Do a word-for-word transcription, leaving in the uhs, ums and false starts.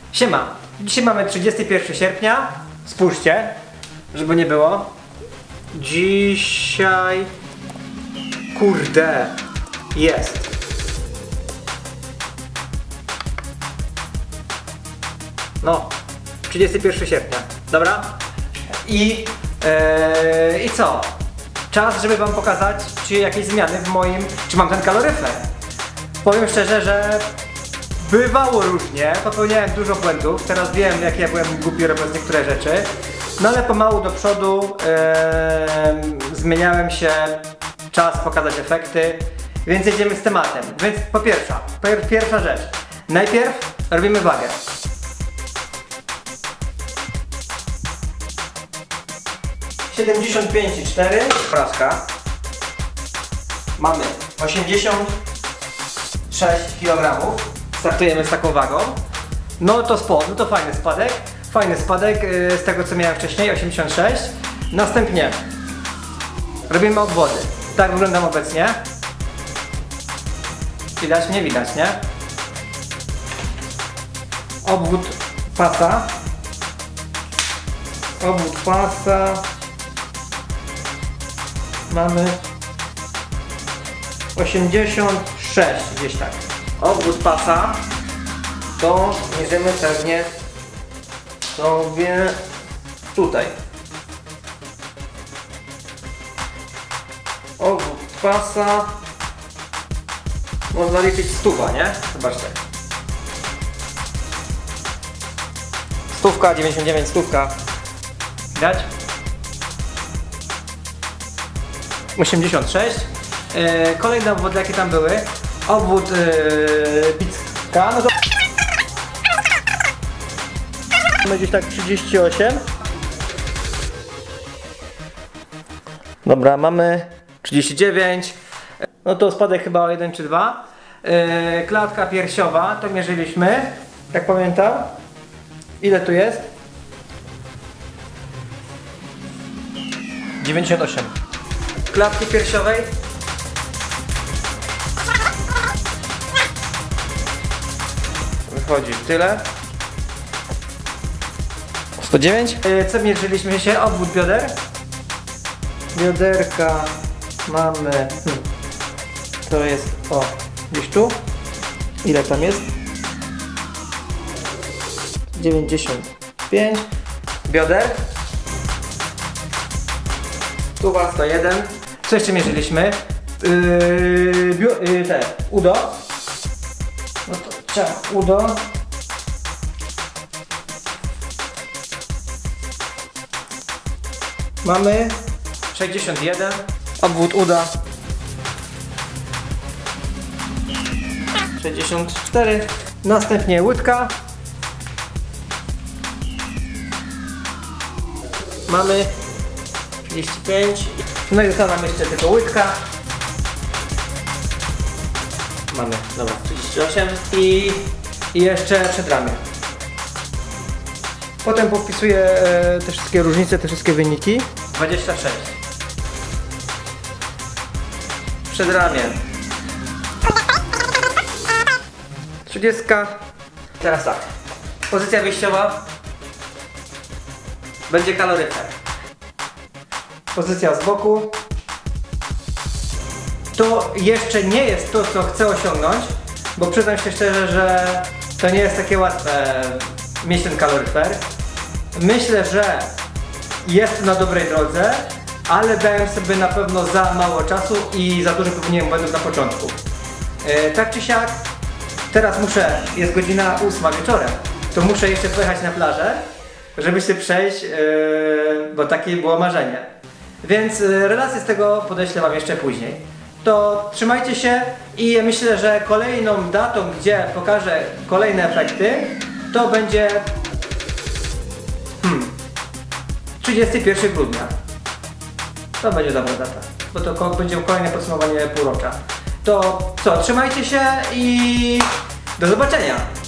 Siema, dzisiaj mamy trzydziestego pierwszego sierpnia. Spójrzcie, żeby nie było. Dzisiaj... Kurde, jest. No, trzydziestego pierwszego sierpnia, dobra? I, yy, i co? Czas, żeby wam pokazać, czy jakieś zmiany w moim... czy mam ten kaloryfer. Powiem szczerze, że bywało różnie, popełniałem dużo błędów, teraz wiem, jak ja byłem głupi robiąc niektóre rzeczy. No ale pomału do przodu yy, zmieniałem się, czas pokazać efekty, więc jedziemy z tematem. Więc po pierwsza, pierwsza rzecz, najpierw robimy wagę. siedemdziesiąt pięć i cztery, porażka. Mamy osiemdziesiąt sześć kilogramów. Startujemy z taką wagą. No to spod, no to fajny spadek. Fajny spadek yy, z tego, co miałem wcześniej, osiemdziesiąt sześć. Następnie robimy obwody. Tak wyglądam obecnie. Widać? Nie widać, nie? Obwód pasa. Obwód pasa. Mamy osiemdziesiąt sześć, gdzieś tak. Obwód pasa to mierzymy pewnie sobie tutaj. Obwód pasa można liczyć stuwa, nie? Zobaczcie. Stówka, dziewięćdziesiąt dziewięć, stówka. Widać? osiemdziesiąt sześć. Yy, kolejne obwody, jakie tam były. Obwód yy, pizka, no to mamy gdzieś tak trzydzieści osiem. Dobra, mamy trzydzieści dziewięć. No to spadek chyba o jeden czy dwa. Yy, klatka piersiowa, to mierzyliśmy, jak pamiętam. Ile tu jest? dziewięćdziesiąt osiem. Klatki piersiowej. Wychodzi tyle. sto dziewięć. Co mierzyliśmy się? Obwód bioder. Bioderka mamy. Hmm. To jest o gdzieś tu. Ile tam jest? dziewięćdziesiąt pięć. Bioder. Tuwa sto jeden. Co jeszcze mierzyliśmy? Yy, bio, yy, te, udo. No to trzeba udo. Mamy sześćdziesiąt jeden. Obwód uda sześćdziesiąt cztery. Następnie łydka. Mamy trzydzieści pięć. No i została nam jeszcze tylko łydka. Mamy, dobra, trzydzieści osiem i, i jeszcze przedramię. Potem popisuję e, te wszystkie różnice, te wszystkie wyniki. dwadzieścia sześć. Przedramię. trzydzieści. Teraz tak. Pozycja wyjściowa. Będzie kaloryfer. Pozycja z boku. To jeszcze nie jest to, co chcę osiągnąć, bo przyznam się szczerze, że to nie jest takie łatwe mieć ten kaloryfer. Myślę, że jest na dobrej drodze, ale dałem sobie na pewno za mało czasu i za dużo popełniłem błędów na początku. E, tak czy siak, teraz muszę, jest godzina ósma wieczorem, to muszę jeszcze pojechać na plażę, żeby się przejść, e, bo takie było marzenie. Więc e, relacje z tego podeślę wam jeszcze później. To trzymajcie się i myślę, że kolejną datą, gdzie pokażę kolejne efekty, to będzie hmm, trzydziestego pierwszego grudnia. To będzie dobra data, bo to będzie kolejne podsumowanie półrocza. To co, trzymajcie się i do zobaczenia!